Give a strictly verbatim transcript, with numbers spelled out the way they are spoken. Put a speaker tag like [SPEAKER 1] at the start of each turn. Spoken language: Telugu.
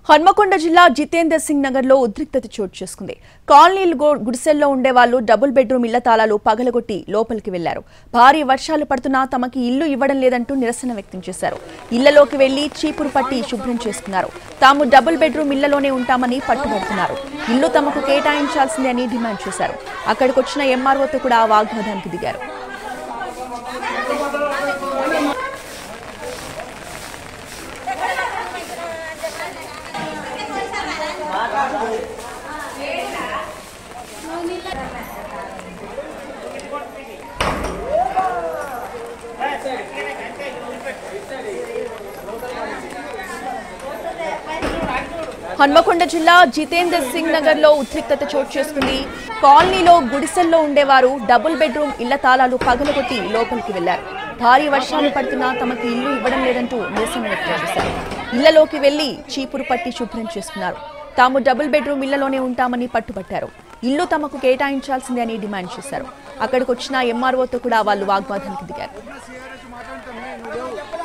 [SPEAKER 1] హన్మకొండ జిల్లా జితేందర్ సింగ్ నగర్ లో ఉద్రిక్తత చోటు చేసుకుంది. కాలనీలు గుడిసెల్లో ఉండేవాళ్లు డబుల్ బెడ్రూమ్ ఇళ్ల తాళాలు పగలగొట్టి లోపలికి వెళ్లారు. భారీ వర్షాలు పడుతున్నా తమకి ఇల్లు ఇవ్వడం లేదంటూ నిరసన వ్యక్తం చేశారు. ఇళ్లలోకి వెళ్లి చీపురు పట్టి శుభ్రం చేసుకున్నారు. తాము డబుల్ బెడ్రూమ్ ఇళ్లలోనే ఉంటామని పట్టుబడుతున్నారు. ఇల్లు తమకు కేటాయించాల్సిందే అని డిమాండ్ చేశారు. అక్కడికొచ్చిన ఎంఆర్ఓతో కూడా వాగ్వాదానికి దిగారు. హన్మకొండ జిల్లా జితేందర్ సింగ్ నగర్ లో ఉద్రిక్తత చోటు చేసుకుంది. కాలనీలో గుడిసెల్లో ఉండేవారు డబుల్ బెడ్రూమ్ ఇళ్ల తాళాలు పగలగొట్టి లోపలికి వెళ్లారు. భారీ వర్షాలు పడుతున్నా తమకు ఇల్లు ఇవ్వడం లేదంటూ నిరసన వ్యక్తం చేశారు. ఇళ్లలోకి వెళ్లి చీపురు పట్టి శుభ్రం చేసుకున్నారు. తాము డబుల్ బెడ్రూమ్ ఇళ్లలోనే ఉంటామని పట్టుబట్టారు. ఇల్లు తమకు కేటాయించాల్సిందే అని డిమాండ్ చేశారు. అక్కడికి వచ్చిన ఎంఆర్ఓతో కూడా వాళ్ళు వాగ్వాదానికి దిగారు.